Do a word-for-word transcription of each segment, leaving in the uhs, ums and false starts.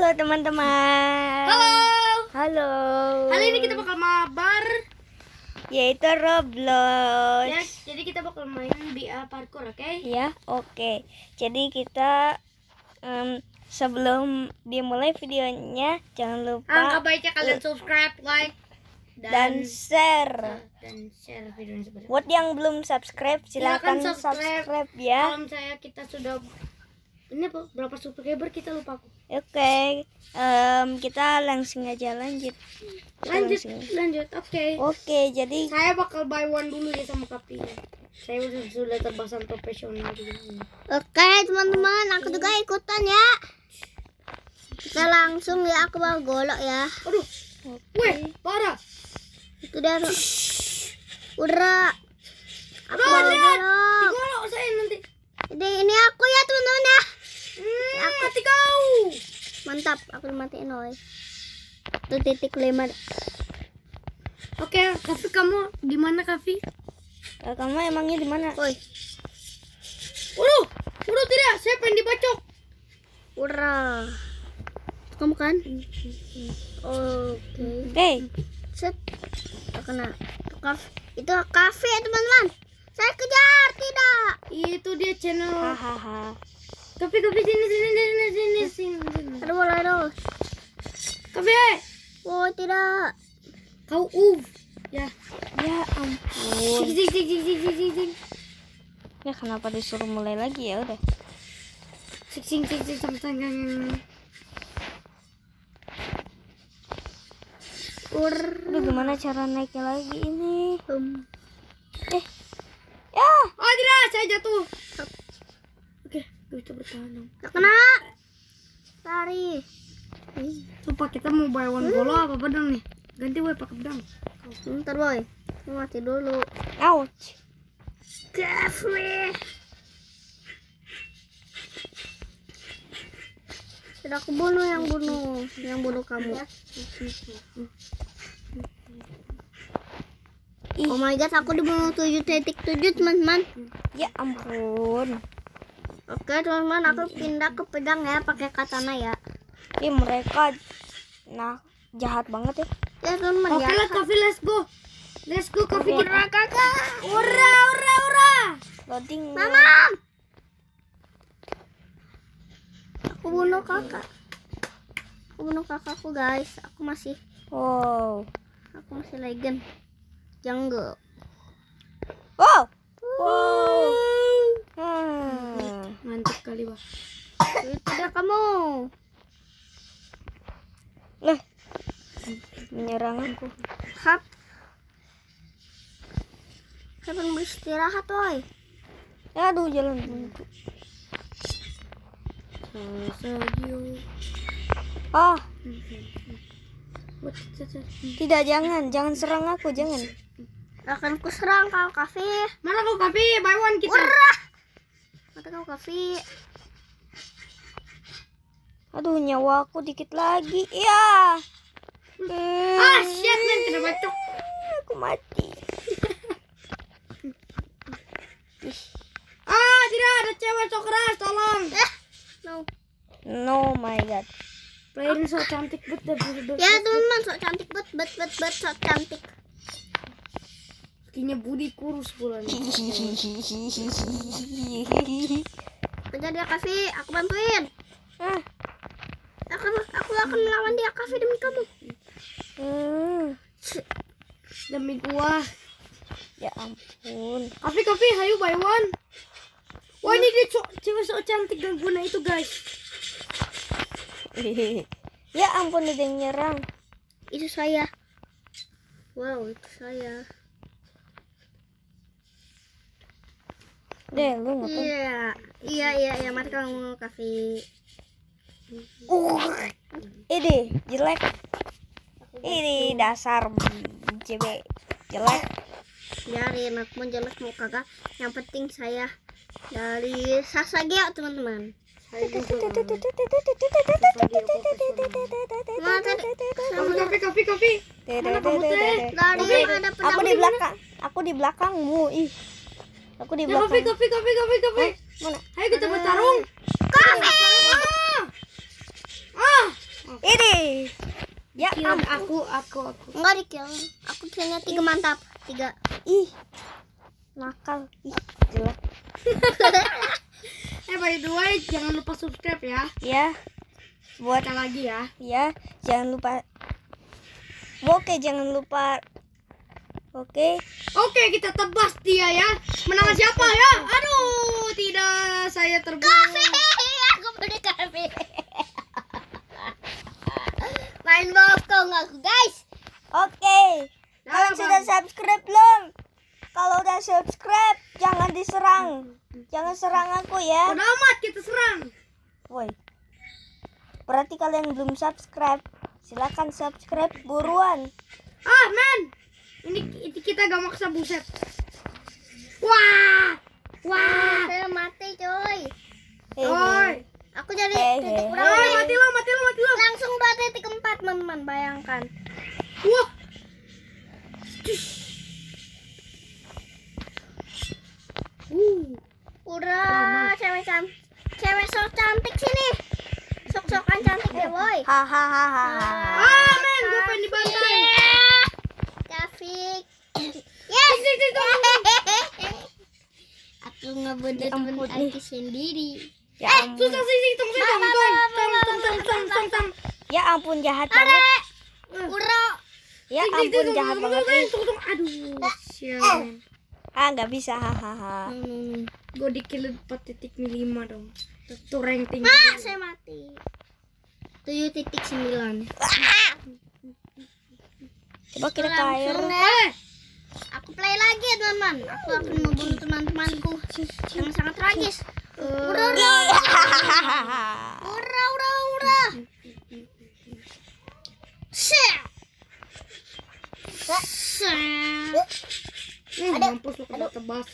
Halo teman-teman. Halo. Halo. Kali ini kita bakal mabar, yaitu Roblox. ya, jadi kita bakal main B A parkour, oke? Okay? Ya, oke. Okay. Jadi kita um, sebelum dimulai videonya jangan lupa Angka baiknya kalian subscribe, like, dan, dan share. dan share videonya sebenarnya. Buat yang belum subscribe silakan Silakan subscribe. subscribe ya. Kalau misalnya kita sudah ini apa, berapa subscriber kita lupa aku. Oke, okay. um, kita langsung aja lanjut. Kita Lanjut, langsung. lanjut, oke. Okay. Oke, okay, jadi Saya bakal buy one dulu ya sama Kapi. Saya udah sudah terbasang profesional di sini. Oke teman-teman, aku juga ikutan ya. Kita langsung ya, aku bawa golok ya. Aduh, weh, parah. Itu dia. Udah. Aku Aduh, bawa lihat. golok. Digolok saya nanti. Jadi ini aku ya teman-teman ya. Hmm, mati kau. Mantap, aku dimatiin oi. Itu titik lima. Oke, Kavi kamu di mana Kavi? uh, kamu emangnya di mana? Woi, Waduh, waduh tidak, saya pengen dibacok. udah. Kamu kan? Oke. Hey, Set. Tak kena. Itu kaf- Itu kafe ya teman-teman. Saya kejar, tidak. Itu dia channel. hahaha. Kavi, Kavi sini sini sini sini sini. sini. Aduh, boleh aduh. Kavi, Oh, tidak. kau uv. Ya. Ya Sik ampun. sik sik sik sik sik sik. Ya kenapa disuruh mulai lagi ya udah. Sik sik sik sik sik sik. Ur. Aduh gimana cara naiknya lagi ini? Um. Eh, ya. Oh tidak, saya jatuh. Oke, kita bertahan dong. Tak kena. Lari. Sumpah kita mau buy one golo apa pedang nih? Ganti gue pakai pedang. Bentar boy, aku mati dulu. Ouch. Cafe. Sudah aku bunuh yang bunuh, yang bunuh kamu. Oh my god, aku dibunuh tujuh titik tujuh teman-teman. Ya ampun. Oke teman-teman, aku pindah ke pedang ya, pakai katana ya. Ih mereka nah jahat banget ya. Ya teman-teman Oke ya. lah Kavi, let's go. Let's go Kavi, Oke. kita kakak. Ura ura ura. Loading. Mama. Aku bunuh kakak. Aku bunuh kakakku guys. Aku masih, Wow. aku masih legend. Jungle. Wow. Wow. Hmm. Mantap kali, Bang. Itu dia kamu. Lah. Menyerang aku. Hap. Saya pengen beristirahat woy. Aduh jalan buntu. Sagio. Ah, What? tidak jangan, jangan serang aku, jangan. Akan ku serang kau kafe. Mana kau Kavi? Buy one kita. Urah. Mata kau kafe. Aduh nyawa aku dikit lagi. Ya. Hmm. Ah, shit man, kena bacok. Aku mati. Ah, tidak ada cewek sok keras, tolong. No. No my god. Playerin so cantik bet bet bet. Ya teman-teman, sok cantik bet bet bet bet sok cantik. Kakinya Budi kurus pula nih. Kejar dia kafe, aku bantuin. Ah. Aku aku akan melawan dia kafe demi kamu. Hmm. Demi gua. Ya ampun. Kavi Kavi, hayu buy one. Wah ini dia cowok cewek so cantik dan guna itu guys. Ya ampun ada yang nyerang. Itu saya. Wow, itu saya. Deh lu ngapain? Iya, iya, iya, iya, mati kamu kafe. Uh. Ini jelek. Ini dasar cewek jelek. Biarin aku mau jelek mau kagak. Yang penting saya dari Sasageo teman-teman. Saya juga. Mana tadi? Kavi Kavi Kavi Kavi. Dari ada pedang Aku di belakang. Aku di belakangmu. Ih. Aku di Ya Kavi belakang. Kavi Kavi Kavi Kavi. Mana? Ayo kita bertarung. Kafe. Ah. Ini. Ya Kill ampun. aku, aku, aku. Enggak di kill. Aku killnya tiga mantap. Tiga. Ih. Nakal. Ih, jelek. Eh by the way, jangan lupa subscribe ya. Ya. Buat Kita lagi ya. ya, jangan lupa. Oke, jangan lupa. Oke. Oke, kita tebas dia ya. Menangan siapa ya? Aduh, tidak, saya terbunuh. Aku punya kafe. Main bokong aku guys. Oke. Kalian Nah, sudah Bang. subscribe belum? Kalau udah subscribe, jangan diserang. Jangan serang aku ya. Udah amat kita serang. Woi. Berarti kalian belum subscribe. Silakan subscribe buruan. Ah, men. Ini, ini kita gak maksa buset. Wah. Wah. Saya mati coy. Hehe. Oi. Aku jadi Hehe. titik Oi, berapa? mati lo, mati lo, mati lo. Langsung dua titik empat teman-teman, bayangkan. Wah. Uh. Udah, cewek cam, cewek sok cantik sini. Sok-sokan cantik deh, boy. Hahaha. Ah, men, gue pengen dibantai. Kafik. Yes. Aku ngebunuh temen aku sendiri. Ya Eh, ampun. susah sih, sih, tong, sih, tong, tong, tong, tong, tong, tong, tong, tong. Ya ampun jahat banget. Ura. Ya Sih, sih, ampun tong, jahat tong, banget. tong, tong, tong. Aduh, sial. Ah, nggak bisa. Hahaha. Hmm, gue di kill empat titik lima dong. Itu rank tinggi. Ah, saya mati. tujuh titik sembilan. Coba kita ke air. Eh, Aku play lagi ya teman-teman. Aku akan membunuh teman-temanku yang sangat tragis. Ura, ura, ura, ura, ura. Shit. Shit. hmm, mampus lu kena tebas.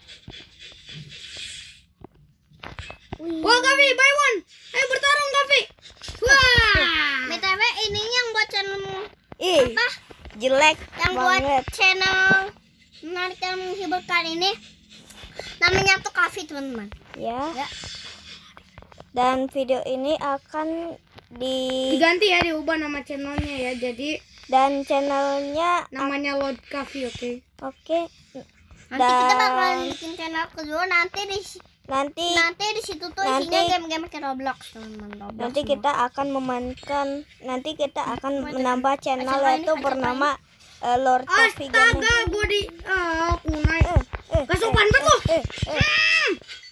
Wah, Gavi, buy one. Ayo bertarung, Gavi. Wah. B T W ini yang buat channelmu Ih, apa? jelek Yang buat banget. channel menarik dan menghiburkan ini namanya tuh Kavi teman-teman. Ya. Ya. Dan video ini akan di Diganti ya, diubah nama channelnya ya. Jadi dan channelnya namanya Lord Gavi, oke. oke. Nanti kita Dan- bakalan bikin channel kedua nanti di Nanti nanti di situ tuh Nanti- isinya game-game kayak Roblox teman-teman. Roblox nanti semua. kita akan memainkan nanti kita akan Macam- menambah channel macam apa ini? yaitu Macam bernama eh, Lord Coffee Gaming. Astaga, gue di ah, kunai. Eh, eh, Gak sopan banget lu. eh, eh.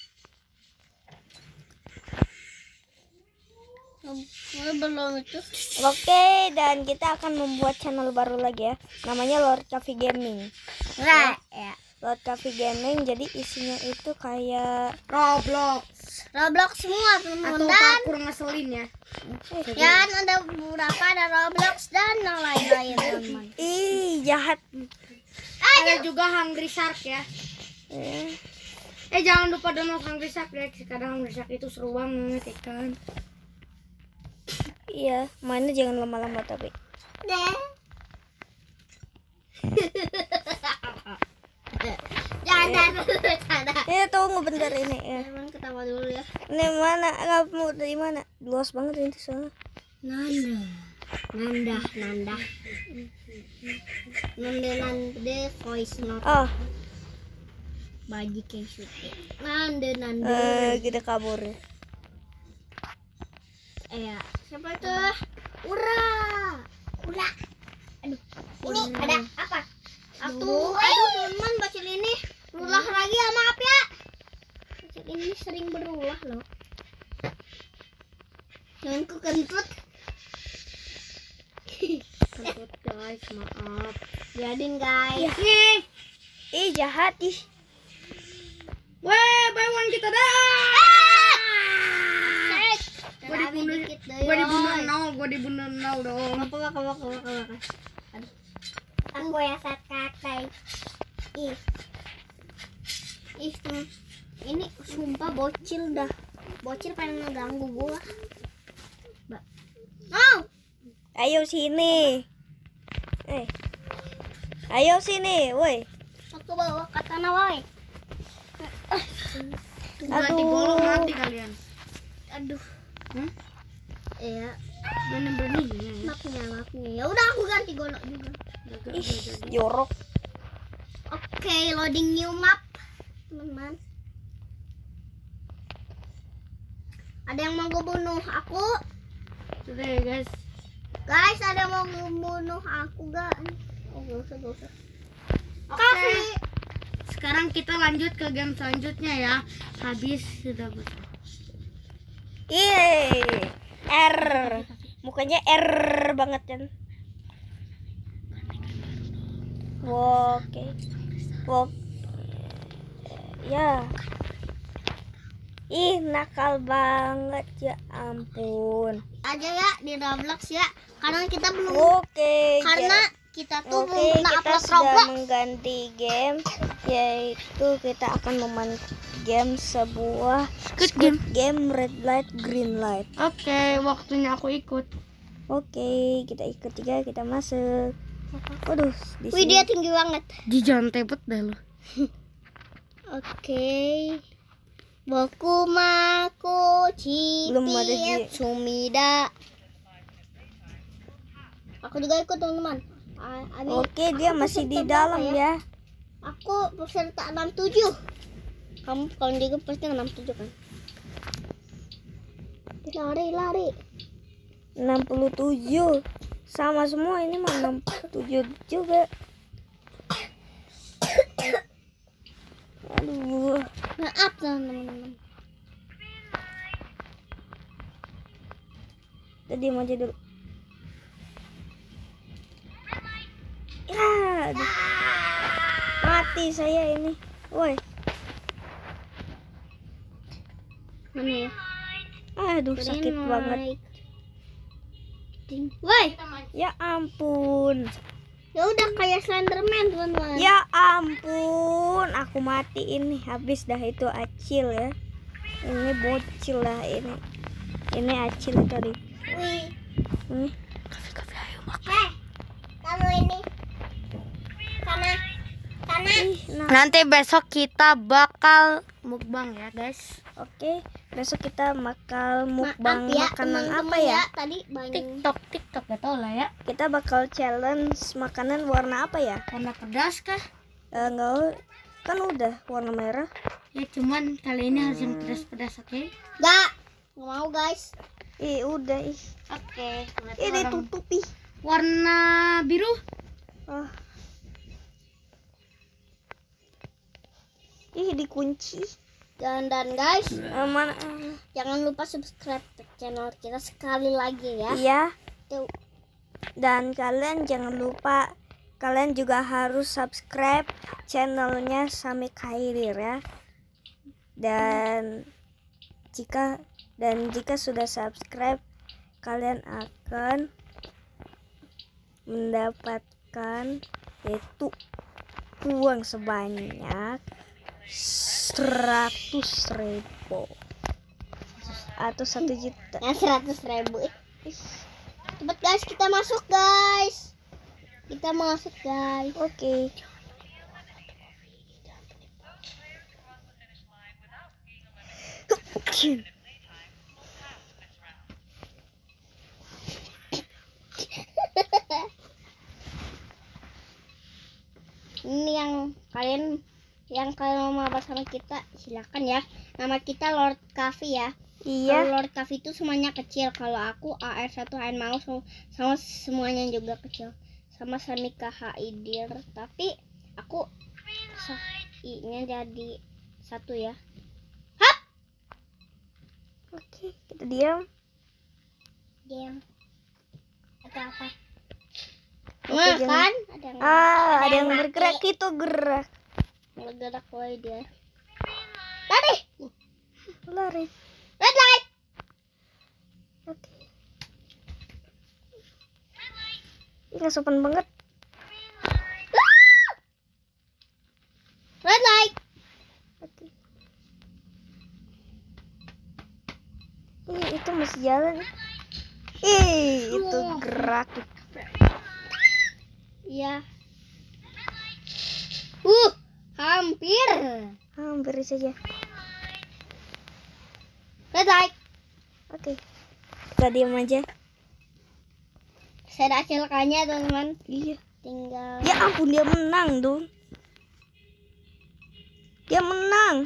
Oh, belum itu. Oke, dan kita akan membuat channel baru lagi ya. Namanya Lord Coffee Gaming. Enggak, ya. Lord Coffee Gaming jadi isinya itu kayak Roblox Roblox semua teman-teman atau dan parkour ngeselin ya. dan ada beberapa ada Roblox dan yang lain-lain teman-teman. ih jahat. Ada juga Hungry Shark ya. Eh, Eh jangan lupa download Hungry Shark ya. Kadang Hungry Shark itu seru banget ya kan. iya, mainnya jangan lama-lama tapi. Jangan dulu, jangan. Eh tunggu bentar ini ya. Emang ketawa dulu ya. Ini mana? Kamu dari mana? Luas banget ini soalnya. Nanda, Nanda, Nanda, Nanda, Nanda, voice note, Oh, baju kayak syuting. Nanda, Nanda. eh kita kabur. Eh, ya. Siapa itu? Ura, Ura. Aduh, ini ada apa? Aduh, aduh teman bacil ini berulah lagi ya, maaf ya. Bacil ini sering berulah loh. Jangan ku kentut. Kentut guys, maaf. Biarin guys. Nih, Ih jahat ih. weh, buy one kita dah. Gue dibunuh, gue dibunuh nol, gue dibunuh nol dong. Apa apa apa apa apa. Aduh. Aku yang saat kakai. Ih. Ih, teman. Ini sumpah bocil dah. Bocil pengen ngeganggu gua. Mbak. No. Ayo sini. Eh. Ayo sini, woi. Aku bawa katana woi. Tunggu nanti golong Aduh. mati kalian. Aduh. Hmm? Iya. Berani-beraninya. Mapnya, mapnya. Ya udah aku ganti golok juga. Ih, jorok. Oke, loading new map, teman-teman. Ada yang mau bunuh aku? Sudah ya guys. Guys, ada yang mau bunuh aku gak? Oh, gak usah, gak usah. Oke. Tapi Sekarang kita lanjut ke game selanjutnya ya. Habis sudah betul. Ih, R. Mukanya R banget kan. Oke. Oke. Ya. Ih, nakal banget, ya ampun. aja ya di Roblox ya. Karena kita belum Oke. karena ja- kita tuh Oke, belum pernah kita upload sudah Roblox. mengganti game, yaitu kita akan memain game sebuah Squid Squid Game Red Light Green Light. Oke, waktunya aku ikut. Oke, kita ikut tiga, kita masuk. Waduh, di Wih, sini. dia tinggi banget. Di jangan tebet dah lu. Oke. Boku maku Belum ada cipit Ji. sumida. Aku juga ikut teman-teman. A- Abi- Oke, dia aku masih di peserta dalam berapa ya. Aku peserta enam puluh tujuh. Kamu kalau juga pasti enam puluh tujuh kan? Lari lari. enam puluh tujuh. Sama semua ini mah enam puluh tujuh juga. Aduh. Maaf teman-teman. Kita diam aja dulu. Ya, aduh. Mati saya ini. Woi. Mana ya? Aduh, sakit Green banget. light. Ding. Woi, Ya ampun. ya udah kayak Slenderman teman-teman. Ya ampun, aku mati ini. Habis dah itu acil ya. Ini bocil lah ini. Ini acil tadi. Wih. Ini. Hei, kamu ini. Sana. Sana. Ih, nah. Nanti besok kita bakal mukbang ya guys. Oke, besok kita bakal Maaf mukbang ya, makanan teman-teman apa ya? Tadi banyak. TikTok, TikTok gak tau lah ya. Kita bakal challenge makanan warna apa ya? Karena pedas kah? Eh, enggak, kan udah warna merah. Ya cuman kali ini harus yang pedas-pedas, oke? Gak, nggak mau guys. Ih, udah ih. Oke. Ih, ditutupi. Warna biru. Ah. Ih, dikunci. Dan dan guys, Eh, mana? eh, jangan lupa subscribe ke channel kita sekali lagi ya. Iya. Tuh. Dan kalian jangan lupa, kalian juga harus subscribe channelnya Sami Khairir ya. Dan jika dan jika sudah subscribe, kalian akan mendapatkan yaitu uang sebanyak seratus ribu atau satu juta. Yang seratus ribu. Cepet guys, kita masuk guys. Kita masuk guys. Oke. Ini yang kalian yang kalian mau mabar sama kita, silakan ya. Nama kita Lord Cafe ya. Iya. Kalau Lord Cafe itu semuanya kecil. Kalau aku A R satu Ain mau sama semuanya juga kecil. Sama Samika Haidir. Tapi aku I-nya jadi satu ya. Hap! Oke, kita diam. Diam. Atau apa? Oke, Nah, jangan- kan? Ada yang Ah, ada yang mati. bergerak itu gerak. Ngegerak woy dia. Lari! Lari. Red light! Oke. Ih, nggak sopan banget. Red light! Oke. Ih, itu masih jalan. Ih, itu gerak. Iya. Uh, hampir. Hampir saja. Red light. Oke. Kita diam aja. Saya ada cilakanya teman-teman. Iya. Tinggal. Ya ampun, dia menang dong. Dia menang.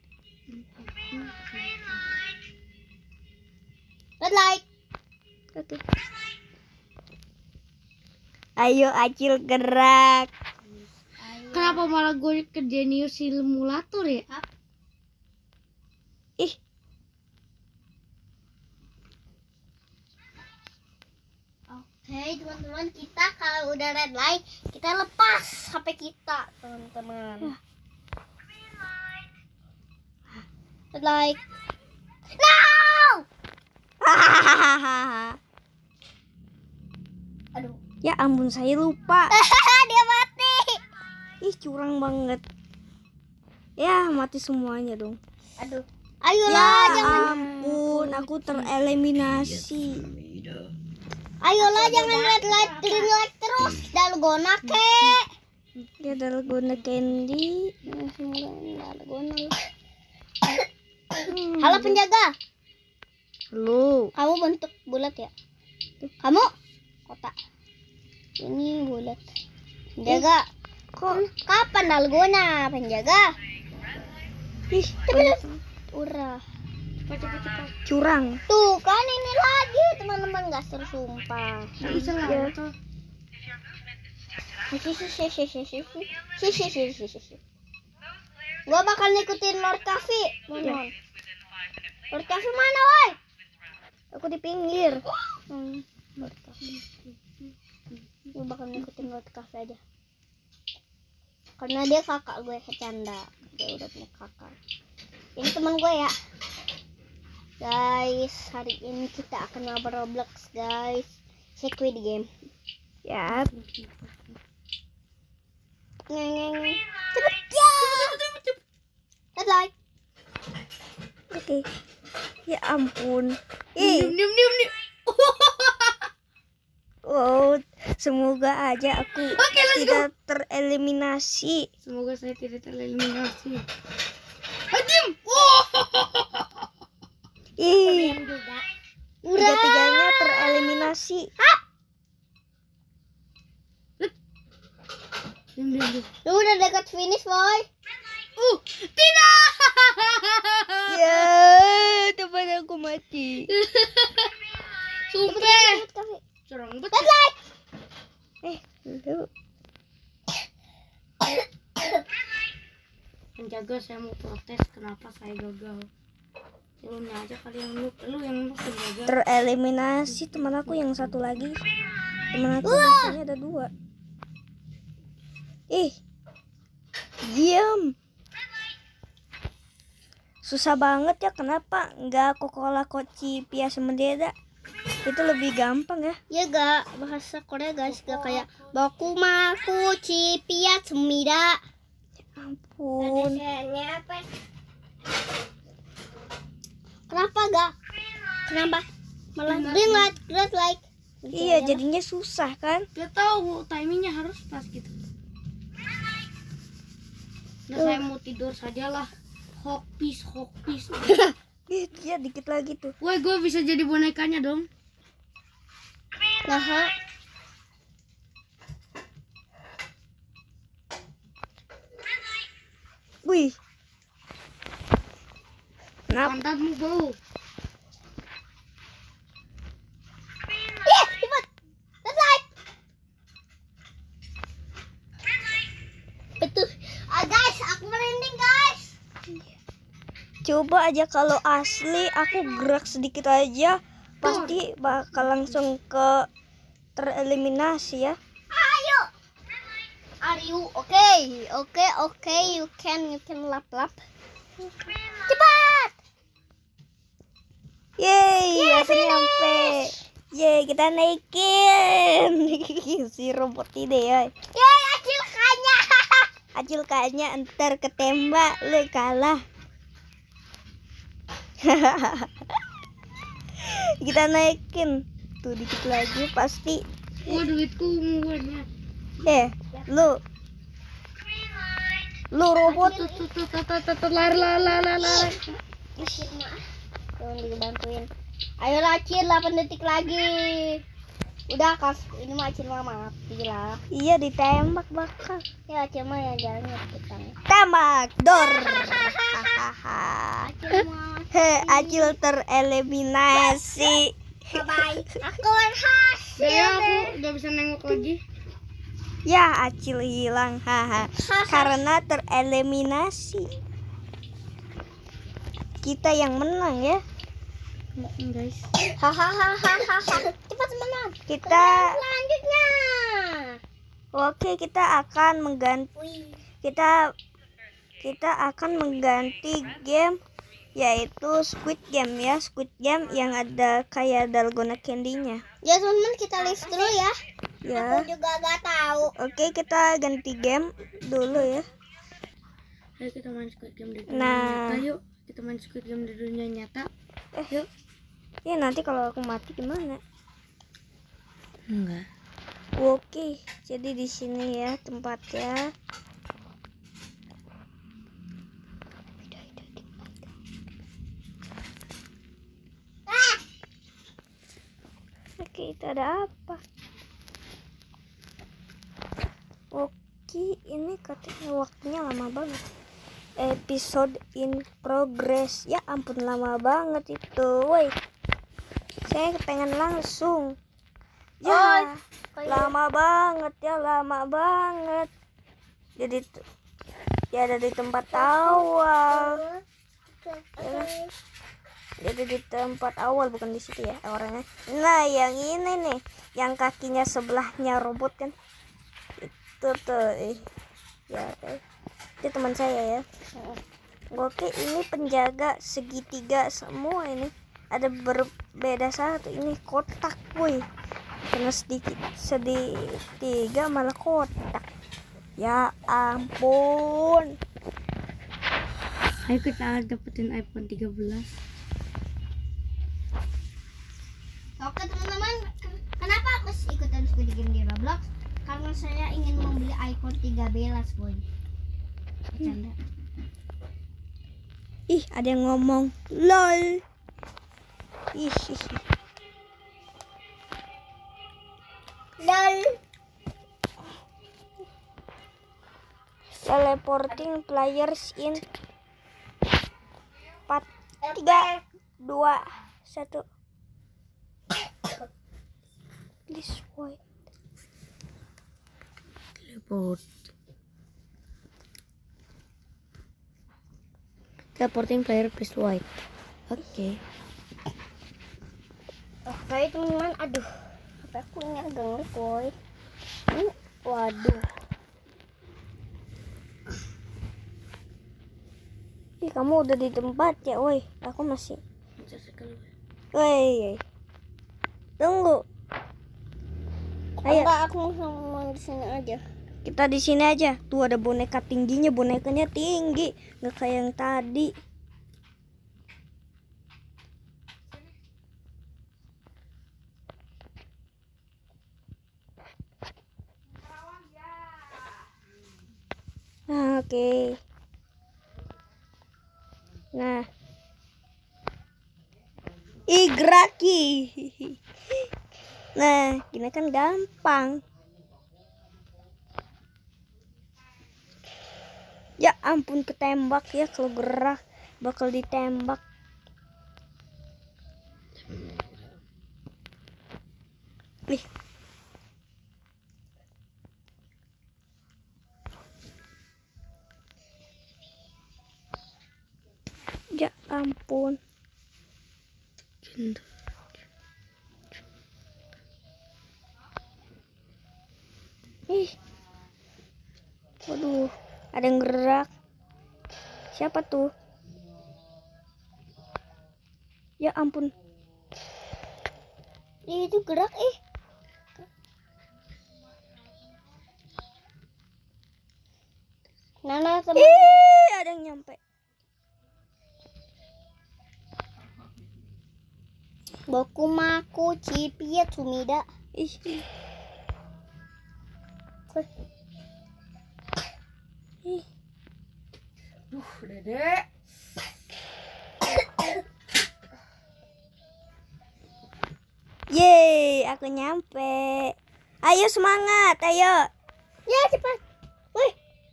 Red light. Oke. Ayo Acil gerak. Kenapa malah gue ke Genius Simulator ya? Ih, Oke teman-teman, kita kalau udah red light kita lepas H P kita teman-teman. Red light. No! Aduh. ya ampun, saya lupa. Dia mati. Ih, curang banget. Ya, mati semuanya dong. Aduh. Ya Ayolah jangan. ampun, aku tereliminasi. Ayolah jangan red light, green light terus. Dalgona kek. Ya dalgona candy. Dalgona. Halo penjaga. Lu. Kamu bentuk bulat ya? Kamu kotak. Ini bulat. Penjaga. Kok Kapan dalgona penjaga? ih, Urah. curang. Tuh kan ini lagi teman-teman, nggak seru sumpah. Ya. Gua bakal ngikutin Lord Cafe. Ya. Lord Cafe mana woi? Aku di pinggir. Hmm, Lord Cafe. Gua bakal ngikutin Lord Cafe aja. Karena dia kakak gue kecanda. Dia udah punya kakak. Ini teman gue ya. Guys, hari ini kita akan mabar Roblox guys. Squid Game. Ya. Ngeng. Cepet ya. Red light. Oke. Ya ampun. Ih, Diam diam diam diam. wow, semoga aja aku tidak tereliminasi. Semoga saya tidak tereliminasi. Diam. Wow. Ih, Juga. tiga-tiganya tereliminasi. Diam diam diam. Lu udah dekat finish, boy. Uh, tidak. Ya, teman aku mati. Sumpah. Cepet, Cafe. Curang Red banget. light. Eh, lu. Penjaga, saya mau protes kenapa saya gagal. Lu aja kali yang lu, lu yang lu penjaga. Tereliminasi teman aku yang satu lagi. Teman aku biasanya ada dua. Ih, diam. Susah banget ya, kenapa nggak Coca-Cola Koci Pia Semendeda? Itu lebih gampang ya. Ya gak bahasa Korea guys, gak kayak Bokumaku Cipia Semida. Ampun. Kenapa gak? Kenapa? Malah green light, red light. Iya, jadinya susah kan? Gak tahu timingnya harus pas gitu. Nah, saya mau tidur sajalah. Hopis, hopis. Ih, ya dikit lagi tuh. Woi, gue bisa jadi bonekanya dong. Nah, Wih. Kenapa? Pantatmu bau. iya, cepet. Red light. Betul. Ah guys, aku merinding guys. Coba aja kalau asli aku gerak sedikit aja pasti bakal langsung ke tereliminasi ya. Ayo. Are you okay? Okay, okay. You can, you can lap lap. Cepat. Yeay, aku nyampe. Yeay, kita naikin. Si robot ini ya. Yeay, acil kanya. Acil kayaknya ntar ketembak, lu kalah. Kita naikin. Tuh dikit lagi pasti. Gua duitku banyak. Eh, lu. Lu robot. Tut tut tut tut tut tut lari lari lari lari. Jangan dibantuin. Ayo Acil, delapan detik lagi. Udah kas, ini mah Acil mah mati lah. Iya ditembak bakal. Ya Acil mah yang jalannya kita. Tembak dor. Hahaha. Acil mah. He, Acil tereliminasi. Bye. Aku berhasil. Udah ya, aku udah bisa nengok lagi. Ya Acil hilang haha. Karena tereliminasi. Kita yang menang ya. Guys. Hahaha. Cepat menang. Kita Selanjutnya. oke kita akan mengganti Wih. kita kita akan mengganti game yaitu Squid Game ya. Squid Game yang ada kayak dalgona candy-nya. Ya teman-teman kita list dulu ya. Ya. Aku juga gak tahu. Oke, kita ganti game dulu ya. Ayo kita main Squid Game di dunia Nah. nyata yuk. Kita main Squid Game di dunia nyata. Eh, yuk. Ya nanti kalau aku mati gimana? Enggak. Oke, jadi di sini ya tempatnya. Oke, itu ada apa? Oke, ini katanya waktunya lama banget. Episode in progress. Ya ampun lama banget itu. Woi. Saya pengen langsung. Ya, lama banget ya, lama banget. Jadi t- ya ada di tempat awal. Ya, jadi di tempat awal bukan di situ ya orangnya. Nah, yang ini nih, yang kakinya sebelahnya robot kan. Itu tuh, eh. Ya, eh. Itu teman saya ya. Oke, ini penjaga segitiga semua ini. Ada berbeda satu, ini kotak, woi. Karena sedikit sedikit malah kotak. Ya ampun. Ayo kita dapetin iPhone tiga belas. Oke teman-teman, kenapa aku ikutan Squid Game di Roblox? Karena saya ingin membeli iPhone tiga belas, boy. Bercanda. Ih, ada yang ngomong lol. Ih, ih. Dan Teleporting players in empat tiga dua satu. This way. Teleport. Teleporting player please white. Oke. Okay. oke teman-teman, aduh, H P aku ini agak ngelag, boy. Ini, waduh. Ih, kamu udah di tempat ya, woi. Aku masih. Woi. Tunggu. Ayo. Enggak, aku mau di sini aja. Kita di sini aja. Tuh ada boneka tingginya, bonekanya tinggi, nggak kayak yang tadi. Nah, oke. Okay. Nah. Igraki. Nah, gini kan gampang. Ya ampun, ketembak ya, kalau gerak bakal ditembak. Nih. Ya ampun. Ih. Waduh, ada yang gerak. Siapa tuh? Ya ampun. Ih, itu gerak ih. Nana teman. Ih, ada yang nyampe. Bokumaku Chipie Sumida. Ih. Ih. Duh, Dedek. Yeay, aku nyampe. Ayo semangat, ayo. Ya cepat. Wih.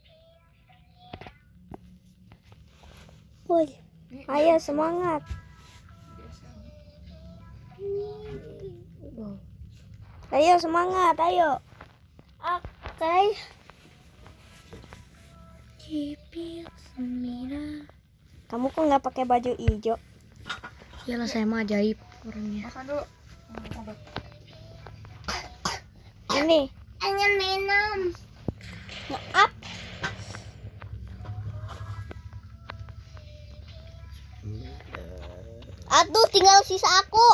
Woi. Ayo semangat. Ayo semangat, ayo. Oke. Kamu kok nggak pakai baju hijau? Iyalah saya mah ajaib orangnya. Ini. Ingin minum. Maaf. Aduh, tinggal sisa aku.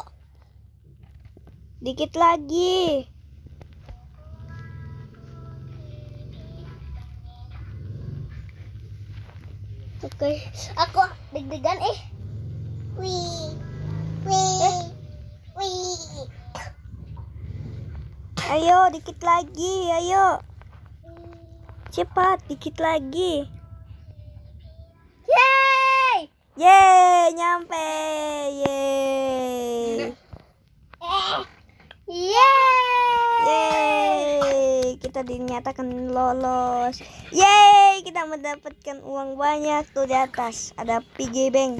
Dikit lagi. Oke, aku deg-degan eh. Wih. Wih. Wih. Ayo, dikit lagi, ayo. Cepat, dikit lagi. Yeay! Yeay, nyampe. Yeay. Yeay! Yeay, kita dinyatakan lolos. Yeay, kita mendapatkan uang banyak tuh di atas. Ada piggy bank.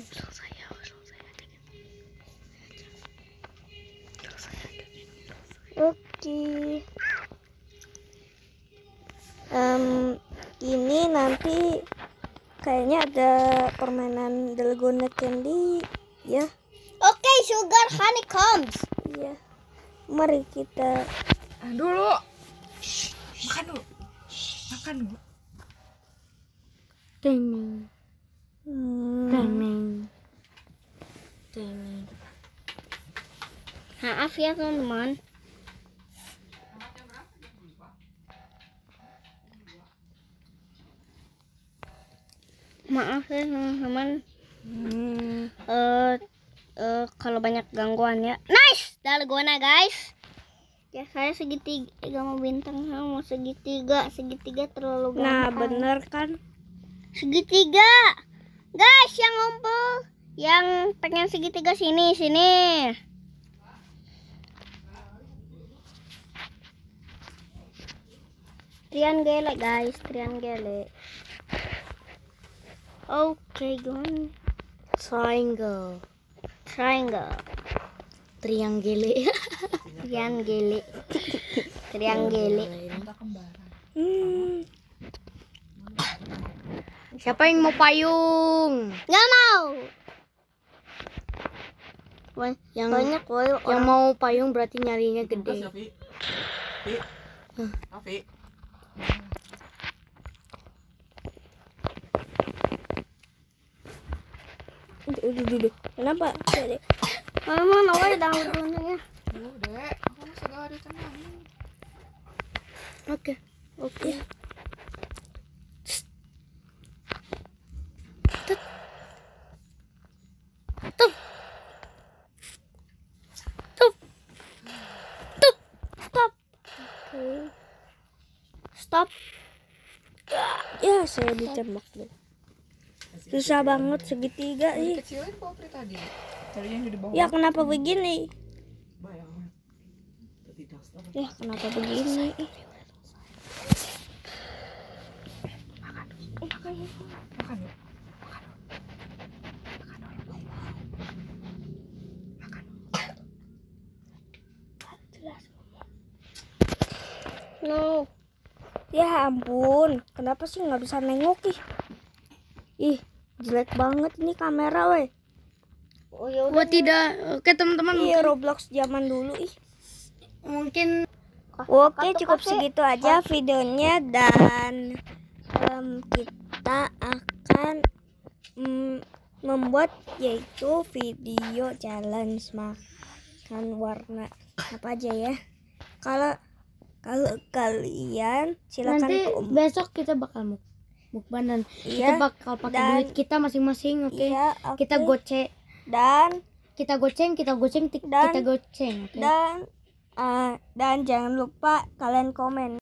Oke. Em, ini nanti kayaknya ada permainan Dalgona Candy ya. Oke, sugar honeycombs. Iya. Mari kita Ah, dulu. Shh, makan dulu. Makan dulu. Teng hmm, teng teng. Maaf ya teman-teman. Maaf ya teman-teman. hmm, Eh eh, kalau banyak gangguan ya. Nice, dalgona guys. Ya saya segitiga, gak mau bintang, saya mau segitiga. Segitiga terlalu Nah, gampang. bener kan? Segitiga, guys, yang ngumpul, yang pengen segitiga sini, sini. Triangle guys, triangle. Oke, gimana? Triangle. Triangle, Triangle. triangle, triangle. Hmm, Siapa yang mau payung? Nggak mau. Wah, Yang banyak woy yang orang. mau payung berarti nyarinya gede. Afi. udah, udah, udah. Kenapa? Dek? Mama, woy dalgonanya. Duh, Dek, aku masih gak ada tenang. Oke. Oke. Tup. Tup. Tup. Stop. Stop. Ya, saya ditembak deh. Susah banget segitiga sih. Kecilin Popri tadi. Tadi yang di bawah. Ya, kenapa begini? Bayang. Ya, kenapa begini? Makan yuk. Makan yuk. No. Ya ampun, kenapa sih nggak bisa nengok ih? Ih, jelek banget ini kamera, weh. Oh ya Oh tidak. Oke teman-teman, Iya, Roblox zaman dulu ih. mungkin Oke, cukup segitu aja videonya dan em, kita akan mm, membuat yaitu video challenge makan warna apa aja ya. Kalau kalau kalian silakan nanti kom- besok kita bakal muk mukbang dan Iya, kita bakal pakai dan- duit kita masing-masing, oke? Iya, oke. Kita goceng, dan kita goceng, kita goceng, tik- Dan- kita goceng, oke? dan eh, dan jangan lupa kalian komen.